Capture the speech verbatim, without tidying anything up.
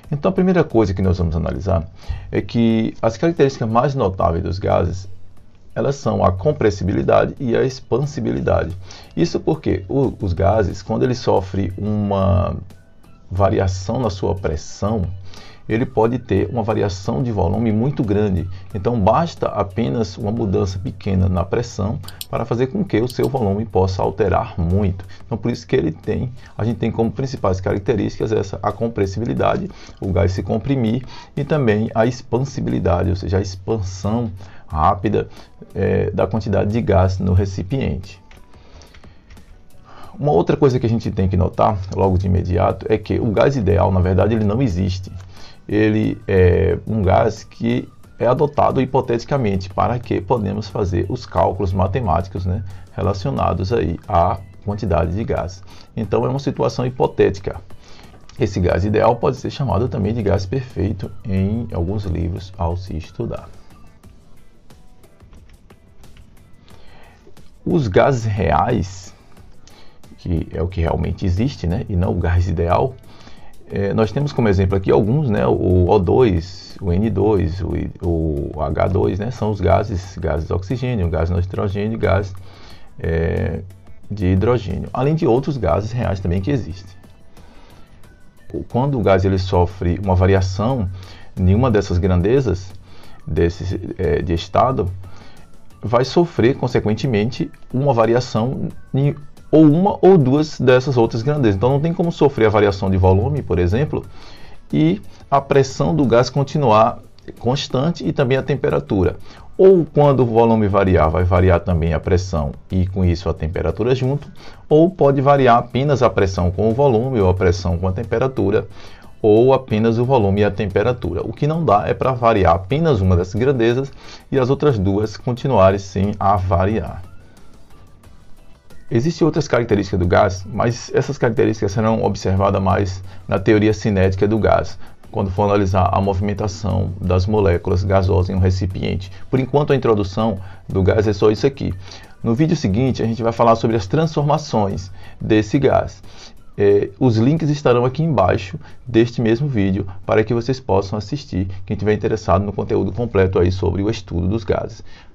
Então a primeira coisa que nós vamos analisar é que as características mais notáveis dos gases, elas são a compressibilidade e a expansibilidade. Isso porque o, os gases, quando ele sofre uma variação na sua pressão, ele pode ter uma variação de volume muito grande. Então basta apenas uma mudança pequena na pressão para fazer com que o seu volume possa alterar muito. Então por isso que ele tem, a gente tem como principais características essa a compressibilidade, o gás se comprimir, e também a expansibilidade, ou seja, a expansão rápida é, da quantidade de gás no recipiente. Uma outra coisa que a gente tem que notar logo de imediato é que o gás ideal, na verdade, ele não existe. Ele é um gás que é adotado hipoteticamente para que podemos fazer os cálculos matemáticos, né, relacionados aí à quantidade de gás. Então é uma situação hipotética. Esse gás ideal pode ser chamado também de gás perfeito em alguns livros ao se estudar. Os gases reais, que é o que realmente existe, né, e não o gás ideal, é, nós temos como exemplo aqui alguns, né, o O dois, o N dois, o, o H dois, né, são os gases, gases de oxigênio, gás de nitrogênio e gás é, de hidrogênio, além de outros gases reais também que existem. Quando o gás ele sofre uma variação em uma dessas grandezas desse, é, de estado, vai sofrer, consequentemente, uma variação em ou uma ou duas dessas outras grandezas. Então não tem como sofrer a variação de volume, por exemplo, e a pressão do gás continuar constante e também a temperatura. Ou quando o volume variar, vai variar também a pressão e com isso a temperatura junto, ou pode variar apenas a pressão com o volume, ou a pressão com a temperatura, ou apenas o volume e a temperatura. O que não dá é para variar apenas uma dessas grandezas e as outras duas continuarem sim a variar. Existem outras características do gás, mas essas características serão observadas mais na teoria cinética do gás, quando for analisar a movimentação das moléculas gasosas em um recipiente. Por enquanto, a introdução do gás é só isso aqui. No vídeo seguinte, a gente vai falar sobre as transformações desse gás. É, os links estarão aqui embaixo deste mesmo vídeo para que vocês possam assistir, quem estiver interessado no conteúdo completo aí sobre o estudo dos gases.